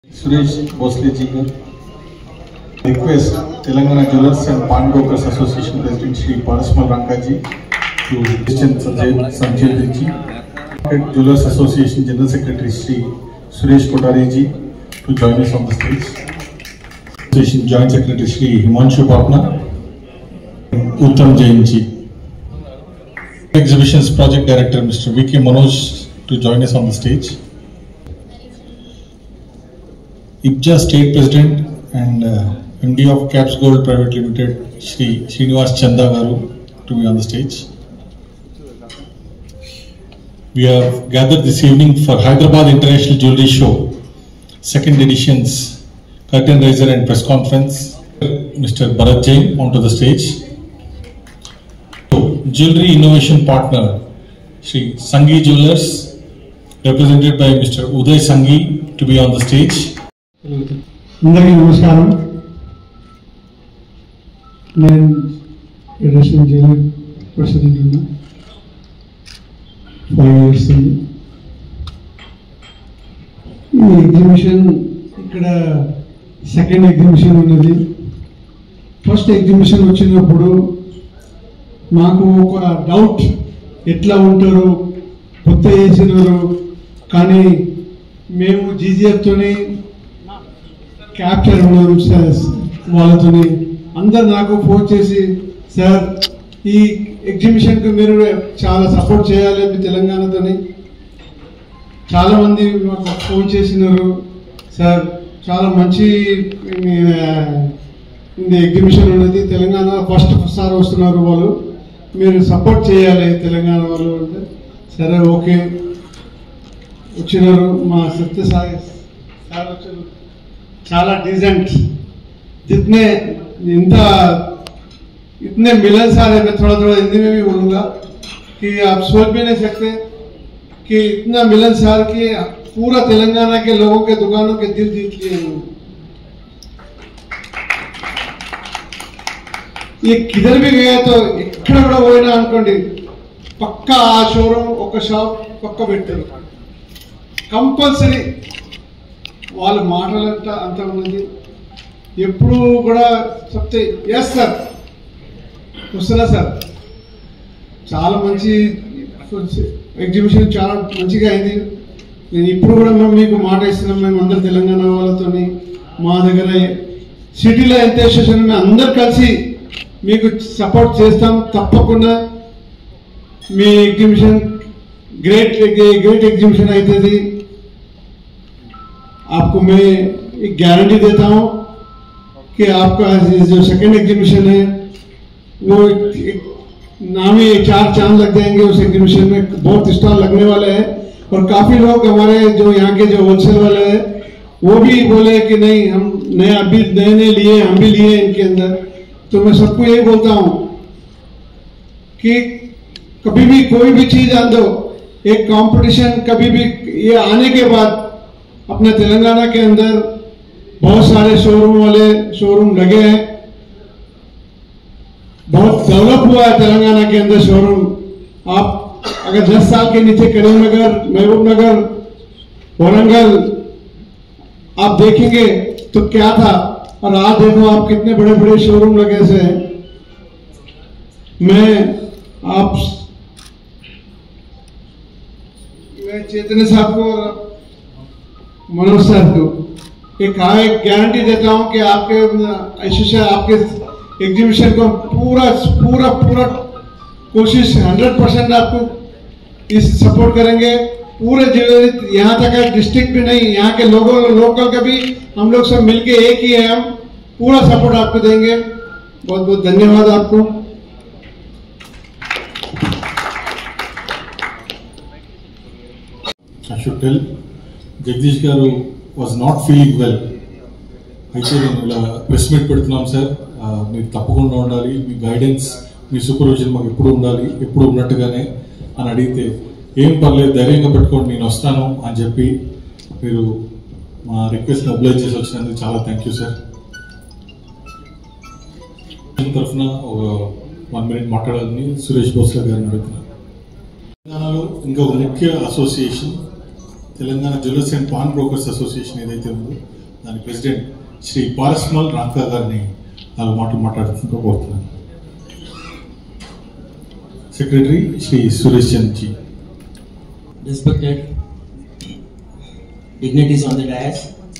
Suresh Bosle ji request Telangana Jewelers and Pawnbrokers Association President Shri Parasmal Rangaji to Christian Sanjay ji, Jewelers Association General Secretary Shri Suresh Kotari ji to join us on the stage. Association Joint Secretary Shri Himanshu Bapna, Uttam Jain ji. Exhibitions Project Director Mr. V.K. Manoj to join us on the stage. IPJA State President and MD of Caps Gold Private Limited, Shri Srinivas Chanda Garu, to be on the stage. We have gathered this evening for Hyderabad International Jewelry Show, second edition's curtain raiser and press conference. Mr. Bharat Jain onto the stage. Jewelry Innovation Partner, Shri Sanghi Jewelers, represented by Mr. Uday Sanghi, to be on the stage. అందరికీ నమస్కారం. నేను edition jewellery president ఉన్నా 5 years ఉంది. ఈ exhibition ఇక్కడ second exhibition ఉన్నది. First exhibition వచ్చినప్పుడు నాకు ఒక డౌట్, ఎట్లా ఉంటారు, కొత్త చేసినారు, కానీ మేము జీజీఎఫ్తోని క్యాప్చర్ ఉన్నాం సార్. వాళ్ళతోని అందరు నాకు ఫోన్ చేసి, సార్ ఈ ఎగ్జిబిషన్కి మీరు చాలా సపోర్ట్ చేయాలి మీ తెలంగాణతోని. చాలామంది మాకు ఫోన్ చేసినారు, సార్ చాలా మంచి ఎగ్జిబిషన్ ఉన్నది, తెలంగాణ ఫస్ట్ సార్ వస్తున్నారు వాళ్ళు, మీరు సపోర్ట్ చేయాలి తెలంగాణ వాళ్ళు అంటే, సరే ఓకే వచ్చినారు. మా సత్యసాయి సార్ వచ్చారు, చాలా डिसेंट, जितने इतने मिलनसार है. मैं थोड़ा थोड़ा हिंदी में भी बोलूँगा कि आप सोच भी नहीं सकते कि इतना मिलनसार कि पूरा तेलंगाना के लोगों के दुकानों के दिल जीत लिए हैं. ये किधर भी गया तो ఇక్కడ కూడా పోయినా అనుకోండి, పక్కా ఆ షోరూమ్ ఒక షాప్ పక్క పెట్టారు కంపల్సరీ. వాళ్ళ మాటలంట అంత ఉన్నది. ఎప్పుడు కూడా చెప్తే ఎస్ సార్ వస్తున్నా సార్. చాలా మంచి ఎగ్జిబిషన్, చాలా మంచిగా అయింది. నేను ఇప్పుడు కూడా మేము మీకు మాట ఇస్తున్నాం, మేము అందరు తెలంగాణ వాళ్ళతోని మా దగ్గర సిటీలో ఎంత స్టేషన్ మేము అందరు కలిసి మీకు సపోర్ట్ చేస్తాం తప్పకుండా. మీ ఎగ్జిబిషన్ గ్రేట్ ఎగ్జిబిషన్ అవుతుంది. आपको मैं एक गारंटी देता हूं कि आपका जो सेकंड एग्जीबिशन है वो नाम ही 4 चांद लग जाएंगे उस एग्जीबिशन में. बहुत स्टॉल लगने वाले हैं और काफी लोग हमारे जो यहाँ के जो होलसेल वाले हैं वो भी बोले कि नहीं हम अभी नए लिए, हम भी लिए इनके अंदर. तो मैं सबको यही बोलता हूं कि कभी भी कोई भी चीज आन दो, एक कंपटीशन कभी भी, ये आने के बाद अपने तेलंगाना के अंदर बहुत सारे शोरूम लगे हैं, बहुत डेवलप हुआ है तेलंगाना के अंदर शोरूम. आप अगर 10 साल के नीचे करीमनगर, महबूब नगर, वारंगल आप देखेंगे तो क्या था, और आज देखो आप कितने बड़े बड़े शोरूम लगे से हैं. मैं चैतन्य साहब को, मनोज सर को एक गारंटी देता हूं कि आपके एसोसिएशन, आपके एग्जीबिशन को पूरा पूरा पूरा कोशिश 100% आपको इस सपोर्ट करेंगे. पूरे ज्वेलरी यहाँ तक है, डिस्ट्रिक्ट भी नहीं, यहाँ के लोगों लोकल का भी हम लोग सब मिलके एक ही है. हम पूरा सपोर्ट आपको देंगे. बहुत बहुत धन्यवाद आपको. జగదీష్ గారు వాజ్ నాట్ ఫీలింగ్ వెల్. అయితే నేను ఇలా ప్రెస్ మీట్ పెడుతున్నాం సార్, మీరు తప్పకుండా ఉండాలి, మీ గైడెన్స్, మీ సూపర్విజన్ మాకు ఎప్పుడు ఉండాలి, ఎప్పుడు ఉన్నట్టుగానే అని అడిగితే, ఏం పర్లేదు ధైర్యంగా పెట్టుకోండి నేను వస్తాను అని చెప్పి మీరు మా రిక్వెస్ట్ని అప్లై చేసి వచ్చినందుకు చాలా థ్యాంక్ యూ సార్. తరఫున ఒక 1 minute మాట్లాడాలని సురేష్ భోస్లే గారిని అడుగుతున్నాను. తెలంగాణలో ఇంకొక ముఖ్య association Telangana jewellers and pawn brokers association ఏదైతే ఉందో దాని ప్రెసిడెంట్ శ్రీ పారస్మల్ రాంకా గారిని 4 మాటలు మాట్లాడుతుందో కోరుతున్నాను. Secretary Shri Suresh Chand ji. Respected dignitaries on the dais,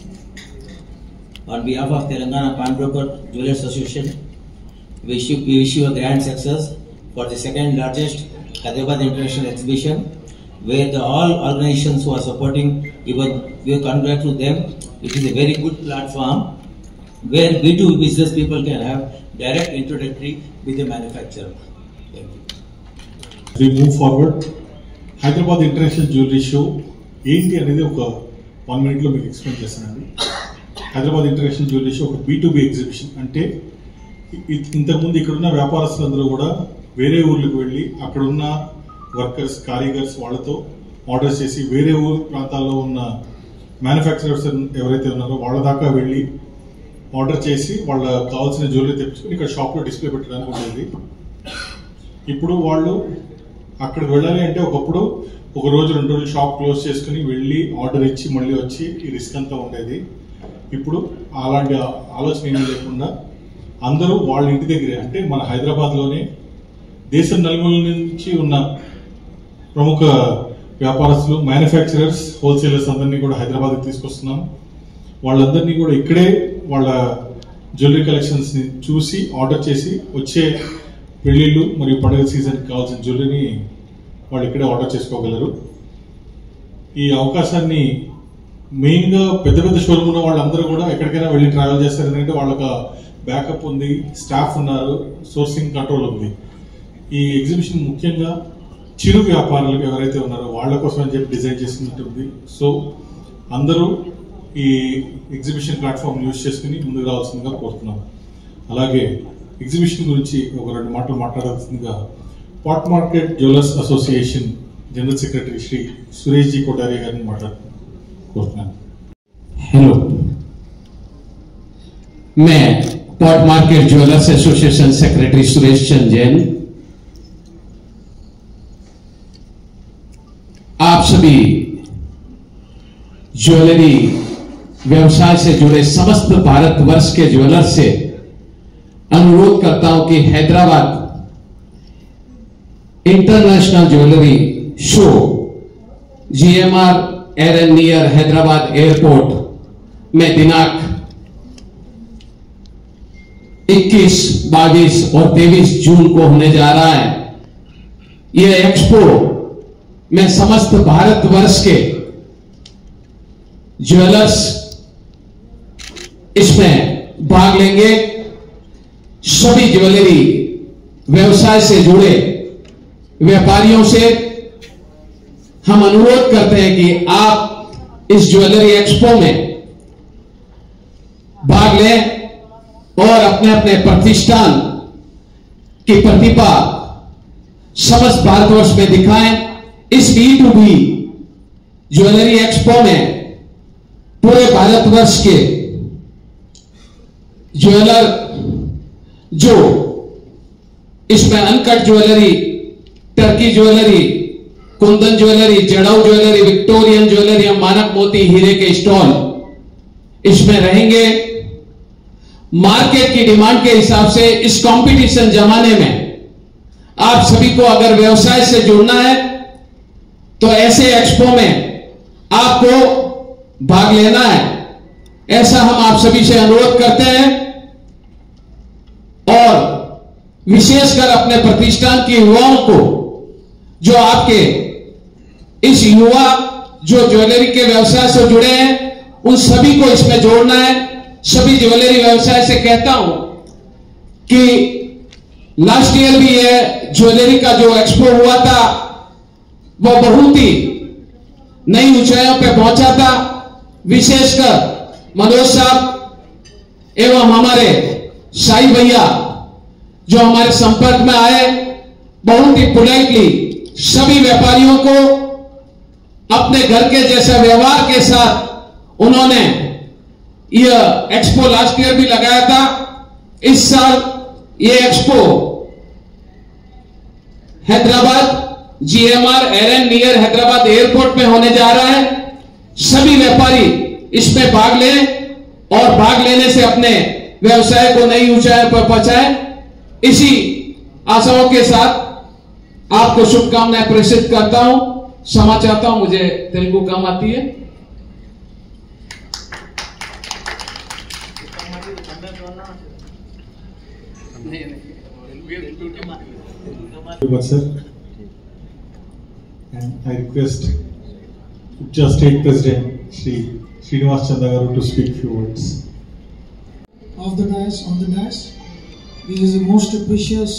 on behalf of Telangana Pawnbroker Jewelers Association, we wish you a grand success for the second largest Hyderabad International Exhibition, where all organizations who are supporting, even we congratulate them. It is a very good platform where B2B business people can have direct introductory with the manufacturer. Thank you. We move forward. Hyderabad international jewellery show ఏంటి అనేది ఒక 1 minute లో మీకు explain చేస్తానండి. Hyderabad international jewellery show ఒక B2B exhibition. అంటే ఇంతకుముందు ఇక్కడున్న వ్యాపారస్తులందరూ కూడా వేరే ఊర్లకు వెళ్ళి అక్కడున్న వర్కర్స్ కారీగర్స్ వాళ్ళతో ఆర్డర్ చేసి వేరే ఊరు ప్రాంతాల్లో ఉన్న మ్యానుఫ్యాక్చరర్స్ ఎవరైతే ఉన్నారో వాళ్ళ దాకా వెళ్ళి ఆర్డర్ చేసి వాళ్ళ కావాల్సిన జ్యువెలరీ తెప్పించుకుని ఇక్కడ షాప్లో డిస్ప్లే పెట్టడానికి ఉండేది. ఇప్పుడు వాళ్ళు అక్కడికి వెళ్ళాలి అంటే ఒకప్పుడు 1 రోజు 2 రోజులు షాప్ క్లోజ్ చేసుకుని వెళ్ళి ఆర్డర్ ఇచ్చి మళ్ళీ వచ్చి ఈ రిస్క్ అంతా ఉండేది. ఇప్పుడు అలాంటి ఆలోచన ఏమీ లేకుండా అందరూ వాళ్ళ ఇంటి దగ్గరే, అంటే మన హైదరాబాద్లోనే దేశం నలుమూల నుంచి ఉన్న ప్రముఖ వ్యాపారస్తులు, మ్యానుఫ్యాక్చరర్స్, హోల్సేలర్స్ అందరినీ కూడా హైదరాబాద్కి తీసుకొస్తున్నాం. వాళ్ళందరినీ కూడా ఇక్కడే వాళ్ళ జ్యువెలరీ కలెక్షన్స్ని చూసి ఆర్డర్ చేసి వచ్చే పెళ్లిళ్ళు మరియు పండుగ సీజన్కి కావాల్సిన జ్యువెలరీని వాళ్ళు ఇక్కడే ఆర్డర్ చేసుకోగలరు. ఈ అవకాశాన్ని మెయిన్గా పెద్ద పెద్ద షోరూమ్ ఉన్న వాళ్ళందరూ కూడా ఎక్కడికైనా వెళ్ళి ట్రావెల్ చేస్తారు. ఎందుకంటే వాళ్ళకి బ్యాకప్ ఉంది, స్టాఫ్ ఉన్నారు, సోర్సింగ్ కంట్రోల్ ఉంది. ఈ ఎగ్జిబిషన్ ముఖ్యంగా చిరు వ్యాపారులకు ఎవరైతే ఉన్నారో వాళ్ళ కోసం అని చెప్పి డిజైన్ చేసినట్టుంది. సో అందరూ ఈ ఎగ్జిబిషన్ ప్లాట్ఫామ్ యూజ్ చేసుకుని ముందుకు రావాల్సిందిగా కోరుతున్నాం. అలాగే ఎగ్జిబిషన్ గురించి ఒక 2 మాటలు మాట్లాడాల్సిందిగా pot market jewellers association general secretary Shri Suresh ji Kothari గారిని కోరుతున్నాను. हेलो, मैं pot market jewellers association secretary Suresh Chand Jain आप सभी ज्वेलरी व्यवसाय से जुड़े समस्त भारतवर्ष के ज्वेलर से अनुरोध करता हूं कि Hyderabad international jewellery show GMR arena near Hyderabad airport में दिनांक 21, 22 और 23 जून को होने जा रहा है. यह एक्सपो में समस्त भारतवर्ष के ज्वेलर्स इसमें भाग लेंगे. सभी ज्वेलरी व्यवसाय से जुड़े व्यापारियों से हम अनुरोध करते हैं कि आप इस ज्वेलरी एक्सपो में भाग लें और अपने अपने प्रतिष्ठान की प्रतिभा समस्त भारतवर्ष में दिखाएं. इस B2B ज्वेलरी एक्सपो में पूरे भारतवर्ष के ज्वेलर जो इसमें uncut jewellery, Turkey jewellery, Kundan jewellery, जड़ाऊ ज्वेलरी, विक्टोरियन ज्वेलरी, मानक मोती हीरे के स्टॉल इसमें रहेंगे. मार्केट की डिमांड के हिसाब से इस कंपटीशन जमाने में आप सभी को अगर व्यवसाय से जुड़ना है तो ऐसे एक्सपो में आपको भाग लेना है. ऐसा हम आप सभी से अनुरोध करते हैं और विशेषकर अपने प्रतिष्ठान के युवाओं को, जो आपके इस युवा जो ज्वेलरी के व्यवसाय से जुड़े हैं, उन सभी को इसमें जोड़ना है. सभी ज्वेलरी व्यवसाय से कहता हूं कि लास्ट ईयर भी यह ज्वेलरी का जो एक्सपो हुआ था वह बहुत ही नई ऊंचाइयों पे पहुंचा था. विशेषकर मनोज साहब एवं हमारे साई भैया जो हमारे संपर्क में आए, बहुत ही पोलाइटली सभी व्यापारियों को अपने घर के जैसा व्यवहार के साथ उन्होंने यह एक्सपो लास्ट ईयर भी लगाया था. इस साल यह expo Hyderabad GMR arena near Hyderabad airport में होने जा रहा है. व्यापारी इसमें भाग लें और भाग लेने से अपने व्यवसाय को नई ऊंचाई पर पहुंचाए। इसी आशाओं के साथ आपको शुभकामनाएं प्रेषित करता हूं। क्षमा चाहता हूं, मुझे तेलुगु कम आती है। Much, sir. And I request just State President Shri Srinivas Chanda Garu to speak few words. On the dais. This is the most precious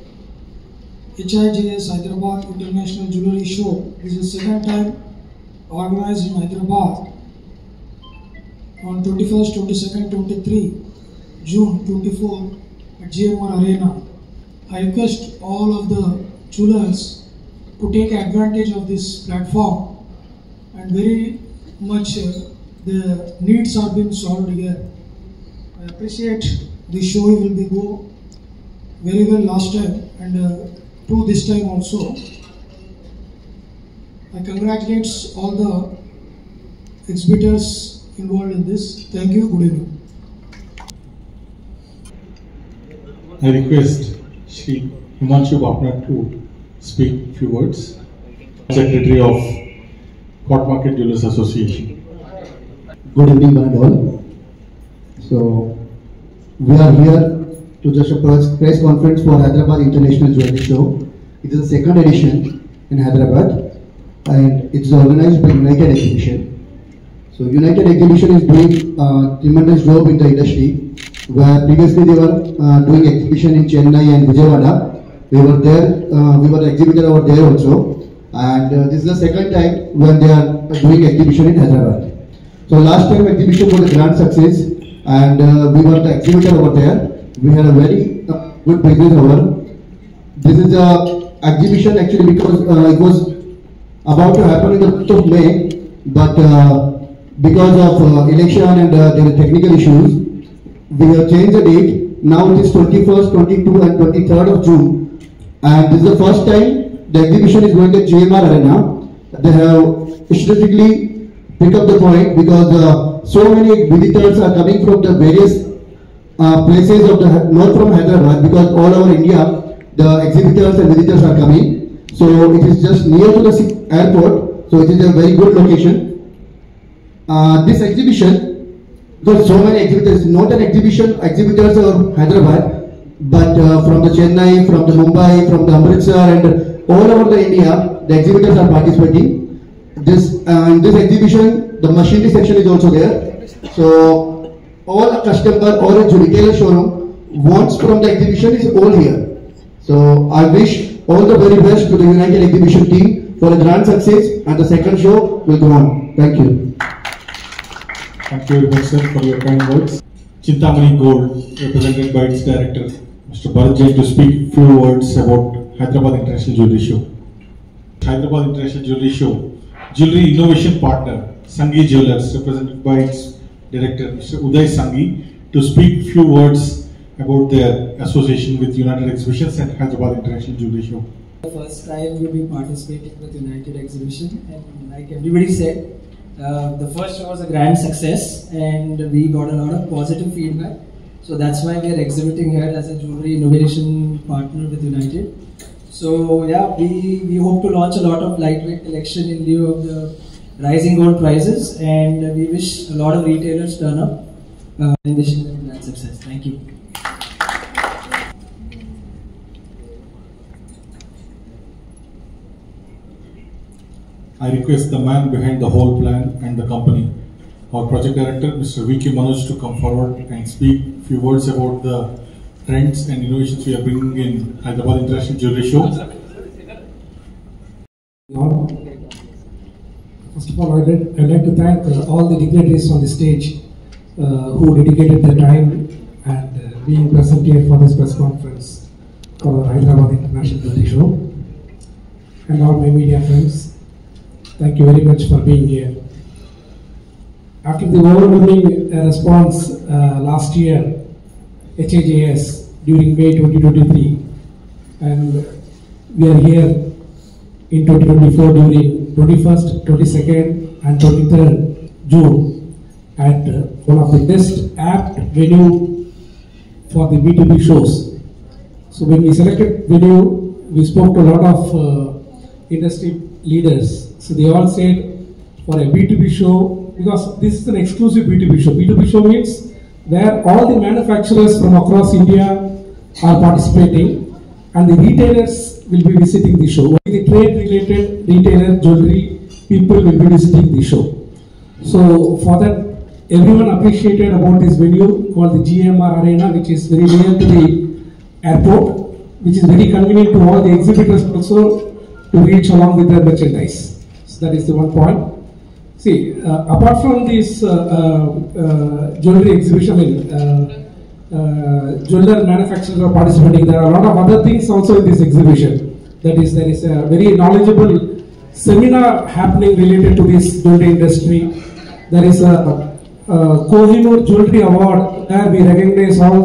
HIJS Hyderabad International Jewelry Show. This is the second time organized in Hyderabad on 21st, 22nd, 23, June 24 at GMR Arena. I request all of the jewelers to take advantage of this platform, and very much the needs are being solved here. I appreciate the show will be go very well last time and to this time also. I congratulate all the exhibitors involved in this. Thank you. Good evening. I request Shri Himanshu Bapna to speak few words. Secretary of Court Market Jewelers Association. Good evening, one and all. So, we are here to just a press conference for Hyderabad International Jewelry Show. It is the second edition in Hyderabad, and it is organized by United Exhibition. So, United Exhibition is doing tremendous job in the industry. Where previously they were doing exhibition in Chennai and Vijayawada. We were there, we were the exhibitor over there also. And this is the second time when they are doing exhibition in Hyderabad. So last time exhibition was a grand success, and we were the exhibitor over there. We had a very good business over. This is a exhibition actually because it was about to happen in the month of May, but because of election and there were technical issues, we have changed the date. Now it is 21st, 22 and 23rd of June, and this is the first time the exhibition is going to GMR Arena. They have strategically picked up the point because so many visitors are coming from the various places of the, not from Hyderabad, because all over India the exhibitors and visitors are coming. So it is just near to the airport, so it is a very good location. This exhibition, because so many exhibitors, not an exhibitors of Hyderabad, but from the Chennai, from the Mumbai, from the Amritsar, and all over the India, the exhibitors are participating. This in this exhibition, the machinery section is also there. So all a customer or a retailer showroom wants from the exhibition is all here. So I wish all the very best to the United Exhibition team for a grand success, and the second show will go on. Thank you. Thank you very much, sir, for your kind words. Chintamani Gold, represented by its director, Mr. Bharat Jain, to speak few words about Hyderabad International Jewelry Show. Hyderabad International Jewelry Show, Jewelry Innovation Partner, Sanghi Jewelers, represented by its director, Mr. Uday Sanghi, to speak few words about their association with United Exhibitions and Hyderabad International Jewelry Show. The first time we'll be participating with United Exhibition, and like everybody said, the first show was a grand success and we got a lot of positive feedback. So that's why we are exhibiting here as a jewelry innovation partner with United. So yeah, we hope to launch a lot of lightweight collection in lieu of the rising gold prices, and we wish a lot of retailers turn up and wishing them grand success. Thank you. I request the man behind the whole plan and the company, our project director, Mr. V.K. Manoj, to come forward and speak a few words about the trends and innovations we are bringing in Hyderabad International Jewelry Show. First of all, I'd like to thank all the dignitaries on the stage who dedicated their time and being present here for this press conference for Hyderabad International Jewelry Show. And all my media friends, thank you very much for being here. After the overwhelming response last year, HIJS, during May 2023, and we are here in 2024 during 21st, 22nd and 23rd June at one of the best apt venue for the B2B shows. So when we selected venue, we spoke to a lot of industry leaders. So they all said for a B2B show, because this is an exclusive B2B show. B2B show means where all the manufacturers from across India are participating and the retailers will be visiting the show. Only the trade related retailer, jewelry people will be visiting the show. So for that, everyone appreciated about this venue called the GMR Arena, which is very near to the airport, which is very convenient to all the exhibitors also to reach along with their merchandise. So that is the one point. See, apart from this jewelry exhibition, jeweler manufacturers are participating. There are a lot of other things also in this exhibition. That is, there is a very knowledgeable seminar happening related to this jewelry industry. There is a Kohinoor Jewelry Award where we recognize all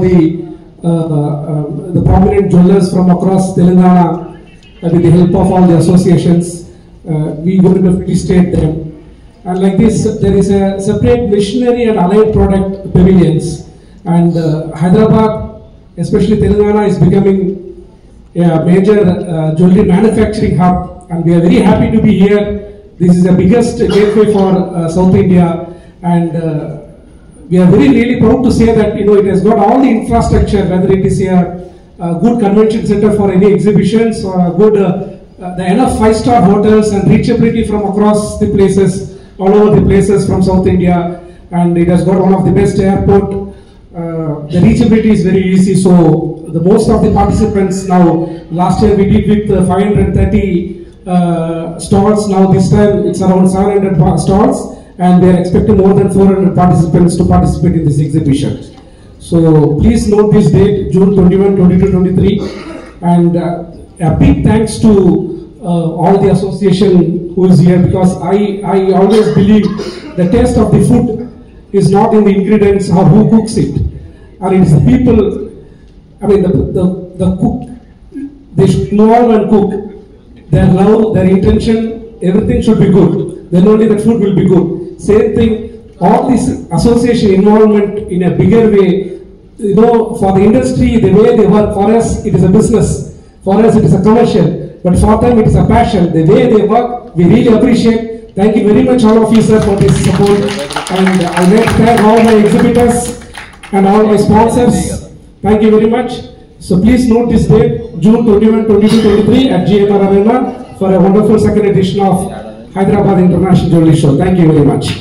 the prominent jewelers from across Telangana with the help of all the associations. We go to the state them. And like this, there is a separate machinery and allied product pavilions. And Hyderabad, especially Telangana, is becoming a major jewelry manufacturing hub. And we are very happy to be here. This is the biggest gateway for South India. And we are really proud to say that it has got all the infrastructure, whether it is a good convention center for any exhibitions or a good, the enough 5-star hotels and reachability from across the places, all over the places from South India, and it has got one of the best airport. The reachability is very easy, so the most of the participants now, last year we did with 530 stalls, now this time it's around 700 stalls, and we are expecting more than 400 participants to participate in this exhibition. So please note this date, June 21, 22, 23, and a big thanks to all the association who is here, because I always believe the taste of the food is not in the ingredients or who cooks it, and it is the people. I mean the cook, they should know and cook. Their love, their intention, everything should be good. Then only the food will be good. Same thing, all this association involvement in a bigger way, for the industry, the way they work, for us it is a business, for us it is a commercial. But for them it is a passion. The way they work, we really appreciate. Thank you very much all of you, sir, for this support. And I would like to thank all my exhibitors and all my sponsors. Thank you very much. So please note this date, June 21, 22, 23 at GMR Arena for a wonderful second edition of Hyderabad International Jewelry Show. Thank you very much.